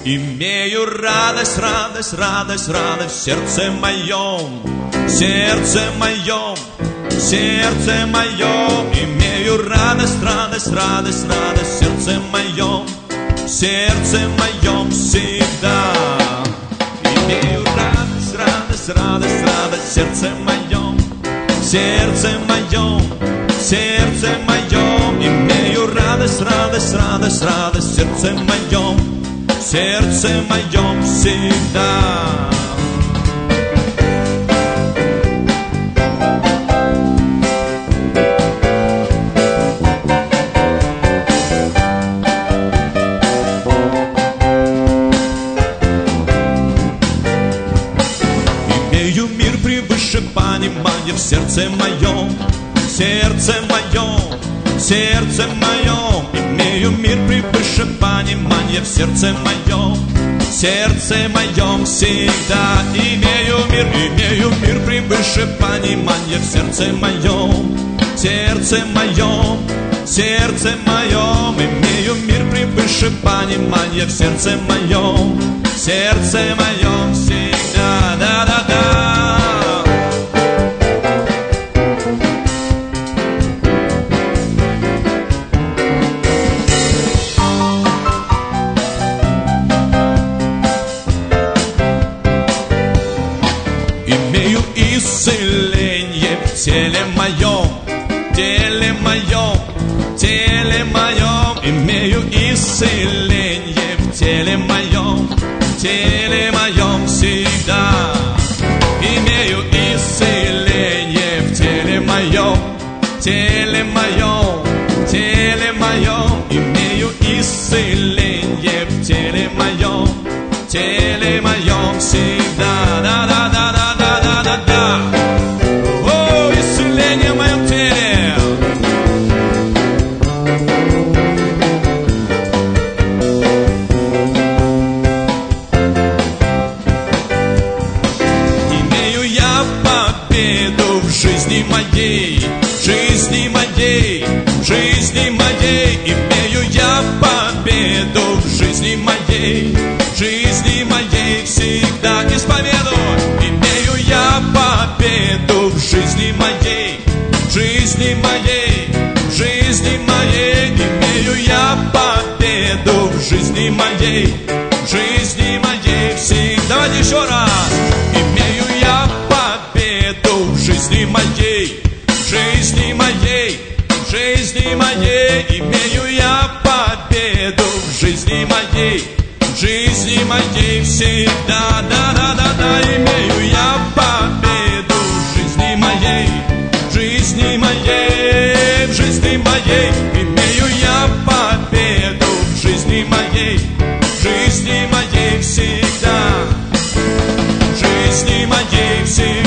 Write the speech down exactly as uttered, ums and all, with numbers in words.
Имею радость, радость, радость, радость в сердце моем, сердце моем, сердце моем. Имею радость, радость, радость, радость в сердце моем, сердце моем всегда. Имею радость, радость, радость, радость в сердце моем, сердце моем, сердце моем. Имею радость, радость, радость, радость в сердце моем, сердце моем всегда. Имею мир превыше понимания в сердце моем, сердце моем, сердце моем. Имею мир превыше понимания в сердце моем, сердце моем всегда. Имею мир, имею мир превыше понимания в сердце моем, сердце моем, сердце моем. Имею мир превыше понимания в сердце моем, сердце моем всегда. Да-да-да. Имею исцеление в теле моем, теле моем, теле моем. Имею исцеление в теле моем, теле моем всегда. Имею исцеление в теле моем, теле моем, теле моем. Имею исцеление в теле моем, теле моем всегда. Да-да-да. О, исцеление в моем теле. Имею я победу в жизни моей, жизни моей, жизни моей. Имею я победу в жизни моей, жизни моей всегда исповедую. Имею я победу в жизни моей, жизни моей, жизни моей. Имею я победу в жизни моей, жизни моей всегда. Давайте еще раз. Имею я победу в жизни моей, жизни моей, жизни моей. Имею я победу в жизни моей, жизни моей всегда. Да-да-да-да. Имею я победу в жизни моей, жизни моей, в жизни моей. Имею я победу в жизни моей, жизни моей всегда, жизни моей всегда.